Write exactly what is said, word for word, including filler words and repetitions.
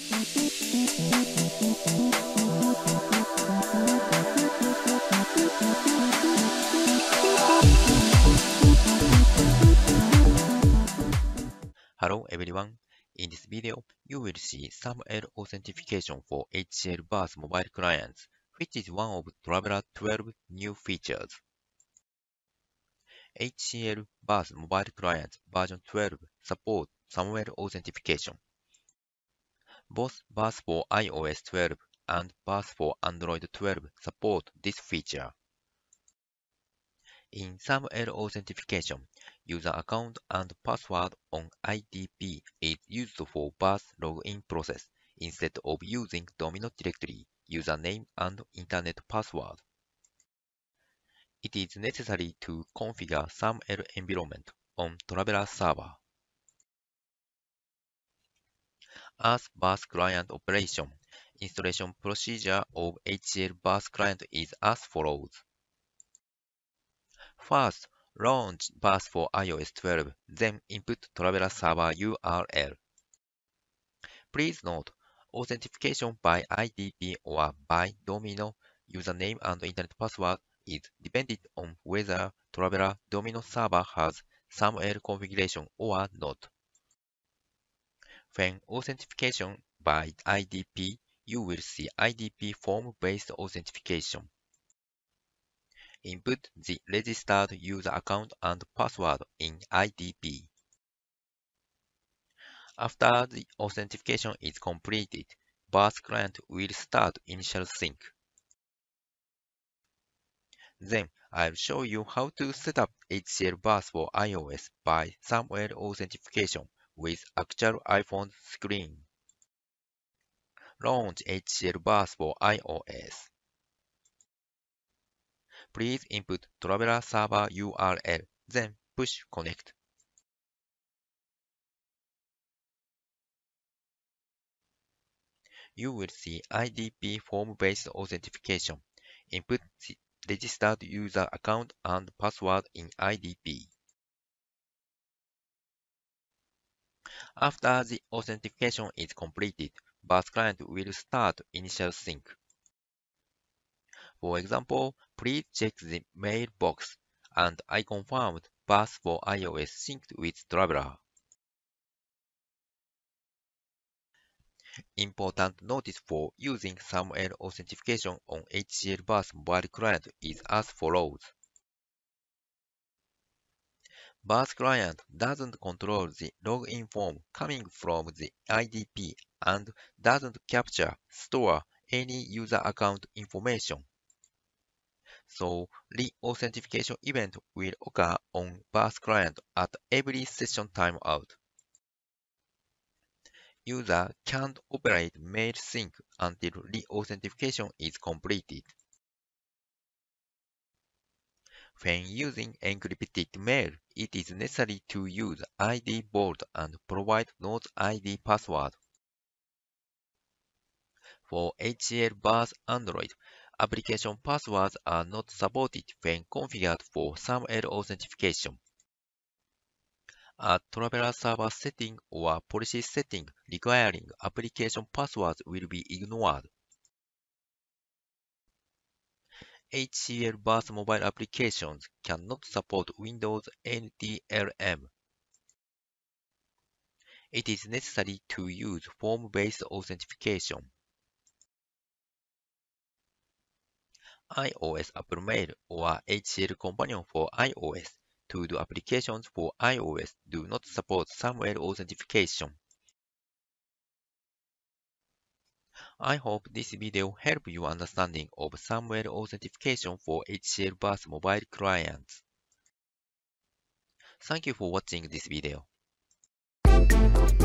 Hello everyone. In this video, you will see SAML authentication for H C L Bus mobile clients, which is one of Traveler twelve new features. H C L Bus mobile clients version twelve support SAML authentication. Both Bus for iOS twelve and Bus for Android twelve support this feature. In SAML authentication, user account and password on I D P is used for Bus login process instead of using Domino directory, username and internet password. It is necessary to configure SAML environment on Traveler server. As Bus client operation, installation procedure of H C L Bus client is as follows. First, launch Bus for iOS twelve, then input Traveler server U R L. Please note, authentication by I D P or by Domino username and internet password is dependent on whether Traveler Domino server has SAML configuration or not. When authentication by I D P, you will see I D P form-based authentication. Input the registered user account and password in I D P. After the authentication is completed, Bus client will start initial sync. Then, I'll show you how to set up H C L Bus for iOS by SAML authentication with actual iPhone screen. Launch H C L Bus for iOS. Please input Traveler server U R L, then push connect. You will see I D P form-based authentication. Input the registered user account and password in I D P. After the authentication is completed, Bus client will start initial sync. For example, please check the mailbox, and I confirmed Bus for iOS synced with Traveler. Important notice for using SAML authentication on H C L Bus mobile client is as follows. Bus client doesn't control the login form coming from the I D P and doesn't capture, store any user account information. So, re-authentication event will occur on Bus client at every session timeout. User can't operate mail sync until re-authentication is completed. When using encrypted mail, it is necessary to use I D Vault and provide Node I D password. For H C L Bus Android, application passwords are not supported when configured for SAML authentication. A Traveler server setting or policy setting requiring application passwords will be ignored. H C L Bus mobile applications cannot support Windows N T L M. It is necessary to use form-based authentication. iOS Apple Mail or H C L Companion for iOS to-do applications for iOS do not support SAML authentication. I hope this video helped you understanding of SAML authentication for H C L Bus mobile clients. Thank you for watching this video.